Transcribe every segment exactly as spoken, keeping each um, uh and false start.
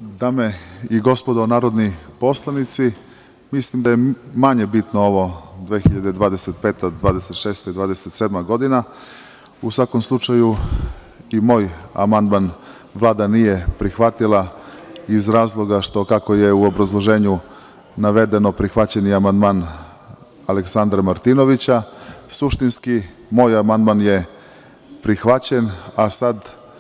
Dame i gospodo narodni poslanici, mislim da je manje bitno ovo dve hiljade dvadeset peta, dvadeset šesta i dvadeset sedma godina. U svakom slučaju i moj amandman Vlada nije prihvatila iz razloga što, kako je u obrazloženju navedeno, prihvaćen je amandman Aleksandra Martinovića. Suštinski, moj amandman je prihvaćen, a sad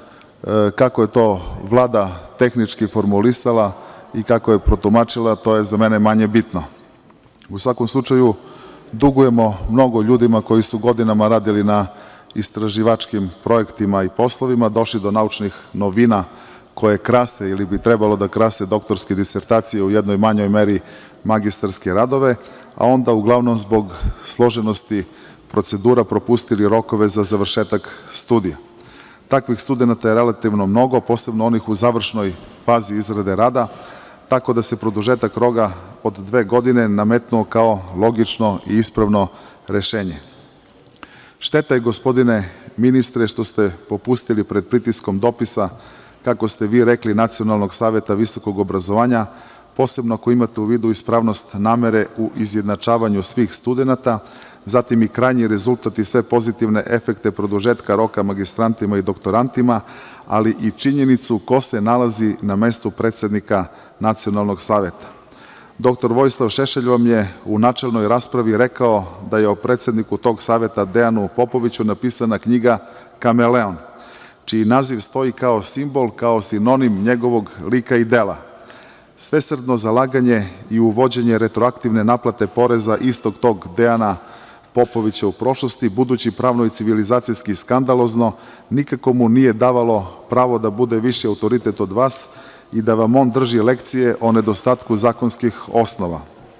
kako je to Vlada tehnički formulisala i kako je protumačila, to je za mene manje bitno. U svakom slučaju, dugujemo mnogo ljudima koji su godinama radili na istraživačkim projektima i poslovima, došli do naučnih novina koje krase ili bi trebalo da krase doktorske disertacije, u jednoj manjoj meri magistarske radove, a onda uglavnom zbog složenosti procedura propustili rokove za završetak studija. Takvih studenata je relativno mnogo, posebno onih u završnoj fazi izrade rada, tako da se produžetak roka od dve godine nametnuo kao logično i ispravno rešenje. Šteta je, gospodine ministre, što ste popustili pred pritiskom dopisa, kako ste vi rekli, Nacionalnog saveta visokog obrazovanja, posebno ako imate u vidu ispravnost namere u izjednačavanju svih studenata, zatim i krajnji rezultat i sve pozitivne efekte produžetka roka magistrantima i doktorantima, ali i činjenicu ko se nalazi na mestu predsednika Nacionalnog saveta. Doktor Vojislav Šešelj vam je u načelnoj raspravi rekao da je o predsedniku tog saveta, Dejanu Popoviću, napisana knjiga „Kameleon“, čiji naziv stoji kao simbol, kao sinonim njegovog lika i dela. Svesrdno zalaganje i uvođenje retroaktivne naplate poreza istog tog Dejana Popovića u prošlosti, budući pravno i civilizacijski skandalozno, nikako mu nije davalo pravo da bude viši autoritet od vas i da vam on drži lekcije o nedostatku zakonskih osnova.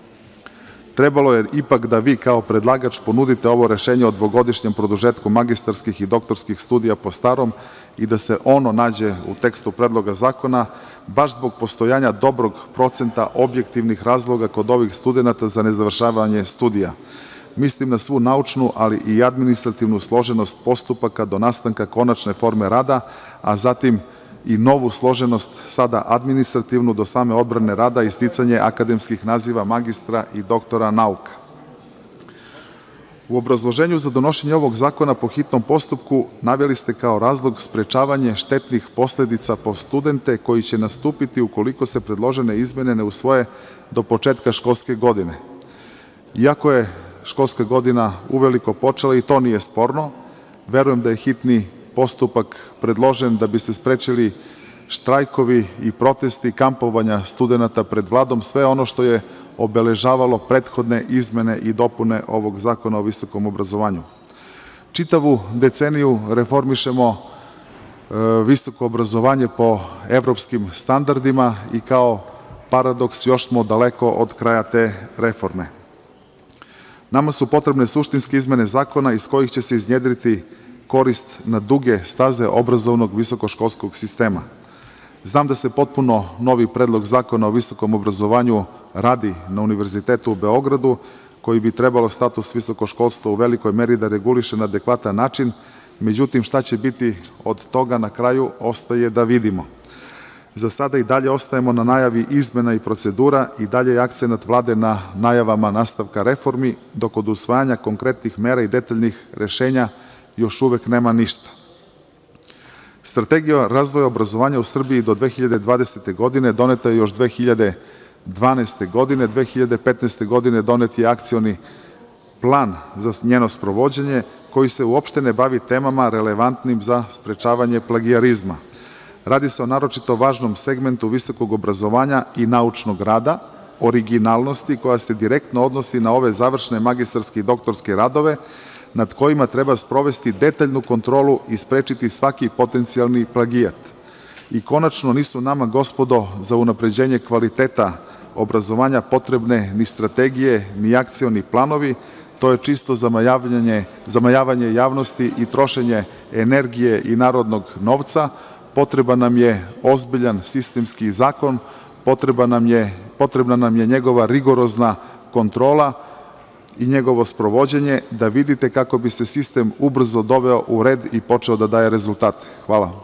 Trebalo je ipak da vi kao predlagač ponudite ovo rešenje o dvogodišnjem produžetku magistarskih i doktorskih studija po starom i da se ono nađe u tekstu predloga zakona, baš zbog postojanja dobrog procenta objektivnih razloga kod ovih studenata za nezavršavanje studija. Mislim na svu naučnu, ali i administrativnu složenost postupaka do nastanka konačne forme rada, a zatim i novu složenost, sada administrativnu, do same odbrane rada i sticanje akademskih naziva magistra i doktora nauka. U obrazloženju za donošenje ovog zakona po hitnom postupku naveli ste kao razlog sprečavanje štetnih posledica po studente koji će nastupiti ukoliko se predložene izmene ne usvoje do početka školske godine. Iako je školska godina uveliko počela, i to nije sporno, verujem da je hitni postupak predložen da bi se sprečili štrajkovi i protesti, kampovanja studenata pred Vladom, sve ono što je obeležavalo prethodne izmene i dopune ovog zakona o visokom obrazovanju. Čitavu deceniju reformišemo visoko obrazovanje po evropskim standardima i kao paradoks još smo daleko od kraja te reforme. Nama su potrebne suštinske izmene zakona iz kojih će se iznjedriti korist na duge staze obrazovnog visokoškolskog sistema. Znam da se potpuno novi predlog zakona o visokom obrazovanju radi na Univerzitetu u Beogradu, koji bi trebalo status visokoškolstva u velikoj meri da reguliše na adekvatan način, međutim šta će biti od toga na kraju ostaje da vidimo. Za sada i dalje ostajemo na najavi izmena i procedura i dalje je akcenat Vlade na najavama nastavka reformi, dok od usvajanja konkretnih mera i detaljnih rešenja još uvek nema ništa. Strategija razvoja obrazovanja u Srbiji do dve hiljade dvadesete godine doneta je još dve hiljade dvanaeste godine, dve hiljade petnaeste godine donet je akcioni plan za njeno sprovođenje koji se uopšte ne bavi temama relevantnim za sprečavanje plagijarizma. Radi se o naročito važnom segmentu visokog obrazovanja i naučnog rada, originalnosti koja se direktno odnosi na ove završne magistarske i doktorske radove, nad kojima treba sprovesti detaljnu kontrolu i sprečiti svaki potencijalni plagijat. I konačno, nisu nama, gospodo, za unapređenje kvaliteta obrazovanja potrebne ni strategije, ni akcioni planovi, to je čisto zamajavanje javnosti i trošenje energije i narodnog novca. Potreban nam je ozbiljan sistemski zakon, potrebna nam je njegova rigorozna kontrola i njegovo sprovođenje, da vidite kako bi se sistem ubrzo doveo u red i počeo da daje rezultate. Hvala.